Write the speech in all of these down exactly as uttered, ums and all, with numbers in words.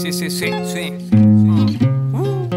Sí, sí, sí, sí. Uh.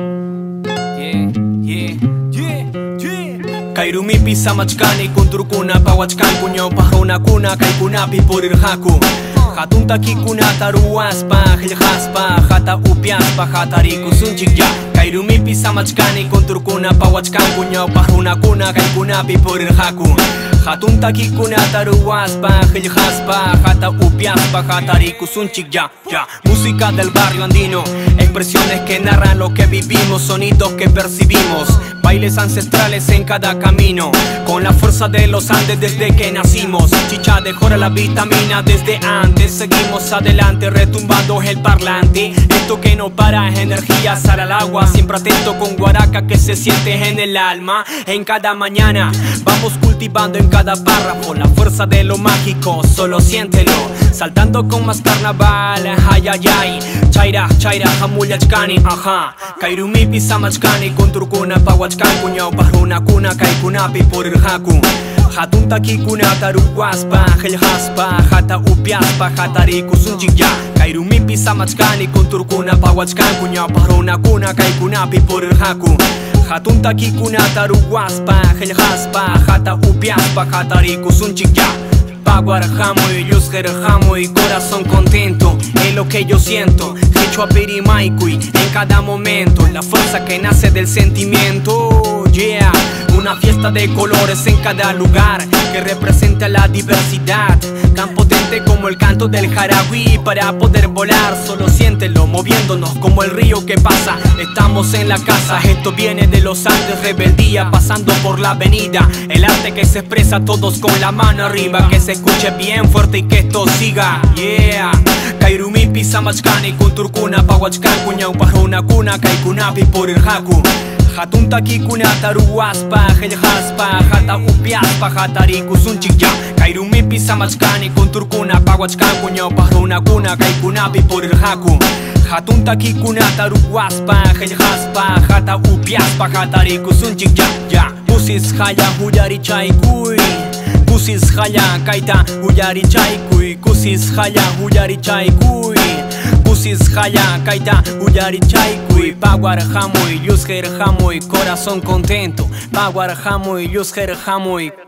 Yeah, yeah, yeah, yeah. Kairumi pisa machkani kunturkuna pawachkan kunyo pahuna kuna kaikunapi purir haku. Hatun takikuna taruaspa, hiljaspa, hata upiaspa, hatariku sunchikya. Kairumi pisa machkani kunturkuna pawachkan kunyo pahuna kuna kaikunapi purir haku. Hatun takikuna taruaspa, hiljaspa, hata upiaspa, hatariku sunchikya. Ya, música del barrio andino, expresiones que narran lo que vivimos, sonidos que percibimos, bailes ancestrales en cada camino, con la fuerza de los Andes desde que nacimos. Chicha dejó la vitamina desde antes, seguimos adelante retumbando el parlante. Esto que no para es energía, sal al agua, siempre atento con guaraca que se siente en el alma. En cada mañana vamos cultivando en cada párrafo la fuerza de lo mágico, solo siéntelo. Saltando con más carnaval, ay ay ay. Chaira, chaira, hamuyachkani, ajá. Kairumi pisa machkani, kunturkuna pawachkan kuño pahruna kuna kaikunapi purir haku. Hatun takikuna taruguaspa, hiljaspa, hata upiaspa, hatariku sunchikya. Kairumi pisa machkani, kunturkuna pawachkan kuño pahruna kuna kaikunapi purir haku. Hatun takikuna taruguaspa, hiljaspa, hata upiaspa, hatariku sunchikya. Paguarajamoy, luz y corazón contento, es lo que yo siento. Hecho a Pirimaikui en cada momento, la fuerza que nace del sentimiento. Yeah, una fiesta de colores en cada lugar que representa la diversidad, tan potente como el canto del jaraguí. Para poder volar, solo siéntelo, moviéndonos como el río que pasa. Estamos en la casa, esto viene de los Andes, rebeldía pasando por la avenida. El arte que se expresa todos con la mano arriba, que se escuche bien fuerte y que esto siga. Yeah, Kairumi pisa machkani kunturkuna pawachkan kuñau pahruna kuna kaikunapi purir haku. Hatun takikuna taruaspa, hiljaspa, hata upiaspa, hatariku sunchikya. Kairumi pisa machkani kunturkuna pawachkan kuñau pahruna kuna kaikunapi purir haku. Hatun takikuna taruaspa, hiljaspa, hata upiaspa, hatariku sunchikya. Ya, pusis haya huyarichaikuy. Kusis haya kaita huyarichaikuy. Kusis haya huyarichaikuy. Kusis haya kaita huyarichaikuy. Paguarajamoy, luz hamoy, corazón contento. Paguarajamoy, luz hamoy.